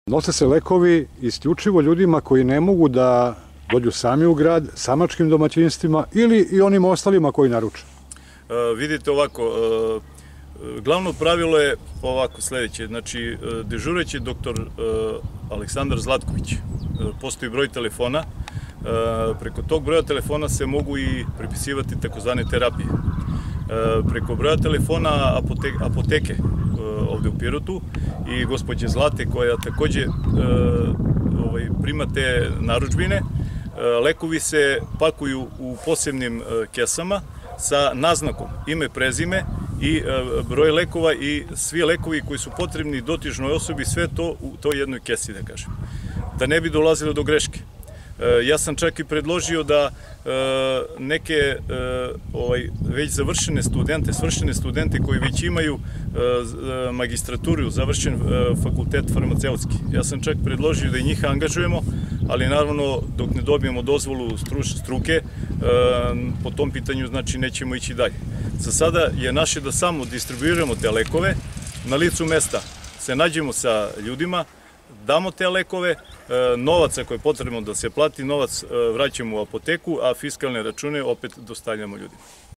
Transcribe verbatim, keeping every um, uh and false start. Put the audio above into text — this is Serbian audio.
Nose se lekovi isključivo ljudima koji ne mogu da dođu sami u grad, samačkim domaćinstvima ili i onim ostalima koji naruče? Vidite ovako, glavno pravilo je ovako sledeće, znači dežureći doktor Aleksandar Zlatković, postoji broj telefona, preko tog broja telefona se mogu i prepisivati takozvane terapije. Preko broja telefona apoteke ovde u Pirotu i gospođe Zlate koja takođe prima te narudžbine, lekovi se pakuju u posebnim kesama sa naznakom ime, prezime i broj lekova i svi lekovi koji su potrebni dotičnoj osobi, sve to u toj jednoj kesi, da kažem. Da ne bi dolazilo do greške. Ja sam čak i predložio da neke već završene studente, svršene studente koji već imaju magistraturu, završen fakultet farmaceutski. Ja sam čak predložio da i njih angažujemo, ali naravno dok ne dobijemo dozvolu struke, po tom pitanju znači nećemo ići dalje. Za sada je naše da samo distribuiramo te lekove, na licu mesta se nađemo sa ljudima, damo te lekove, novac ako je potrebno da se plati, novac vraćamo u apoteku, a fiskalne račune opet dostavljamo ljudima.